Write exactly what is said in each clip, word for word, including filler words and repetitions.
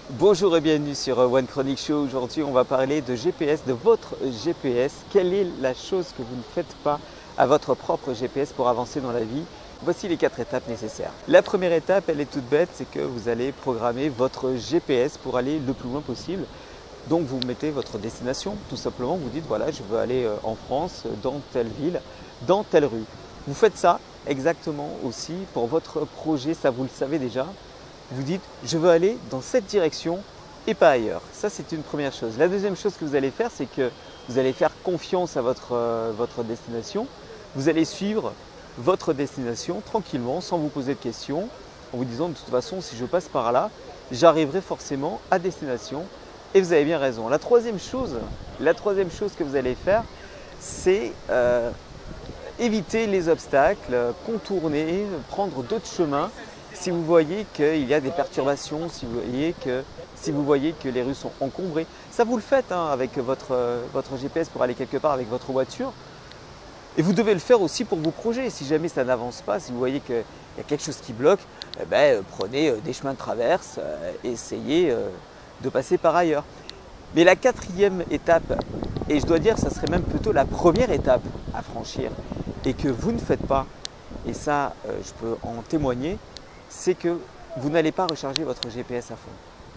Bonjour et bienvenue sur One Chronic Show. Aujourd'hui, on va parler de G P S, de votre G P S. Quelle est la chose que vous ne faites pas à votre propre G P S pour avancer dans la vie? Voici les quatre étapes nécessaires. La première étape, elle est toute bête, c'est que vous allez programmer votre G P S pour aller le plus loin possible. Donc vous mettez votre destination, tout simplement, vous dites voilà, je veux aller en France, dans telle ville, dans telle rue. Vous faites ça exactement aussi pour votre projet, ça vous le savez déjà. Vous dites je veux aller dans cette direction et pas ailleurs. Ça, c'est une première chose. La deuxième chose que vous allez faire, c'est que vous allez faire confiance à votre, euh, votre destination. Vous allez suivre votre destination tranquillement, sans vous poser de questions, en vous disant de toute façon, si je passe par là, j'arriverai forcément à destination. Et vous avez bien raison. La troisième chose, la troisième chose que vous allez faire, c'est euh, éviter les obstacles, contourner, prendre d'autres chemins. Si vous voyez qu'il y a des perturbations, si vous voyez que, si vous voyez que les rues sont encombrées, ça vous le faites hein, avec votre, votre G P S pour aller quelque part avec votre voiture. Et vous devez le faire aussi pour vos projets. Si jamais ça n'avance pas, si vous voyez qu'il y a quelque chose qui bloque, eh ben, prenez des chemins de traverse, euh, essayez euh, de passer par ailleurs. Mais la quatrième étape, et je dois dire que ça serait même plutôt la première étape à franchir, et que vous ne faites pas, et ça euh, je peux en témoigner, c'est que vous n'allez pas recharger votre G P S à fond.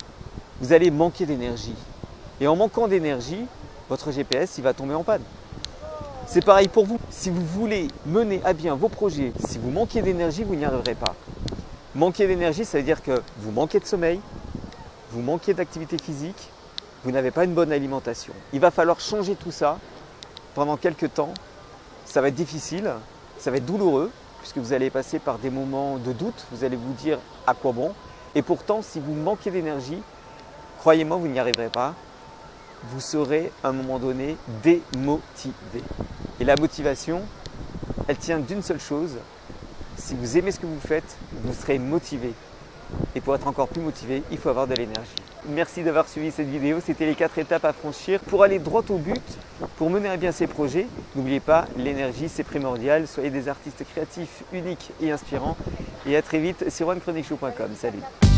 Vous allez manquer d'énergie. Et en manquant d'énergie, votre G P S il va tomber en panne. C'est pareil pour vous. Si vous voulez mener à bien vos projets, si vous manquez d'énergie, vous n'y arriverez pas. Manquer d'énergie, ça veut dire que vous manquez de sommeil, vous manquez d'activité physique, vous n'avez pas une bonne alimentation. Il va falloir changer tout ça pendant quelques temps. Ça va être difficile, ça va être douloureux, puisque vous allez passer par des moments de doute, vous allez vous dire à quoi bon. Et pourtant, si vous manquez d'énergie, croyez-moi, vous n'y arriverez pas. Vous serez à un moment donné démotivé. Et la motivation, elle tient d'une seule chose. Si vous aimez ce que vous faites, vous serez motivé. Et pour être encore plus motivé, il faut avoir de l'énergie. Merci d'avoir suivi cette vidéo. C'était les quatre étapes à franchir pour aller droit au but, pour mener à bien ses projets. N'oubliez pas, l'énergie, c'est primordial. Soyez des artistes créatifs, uniques et inspirants. Et à très vite sur one chronic show point com. Salut!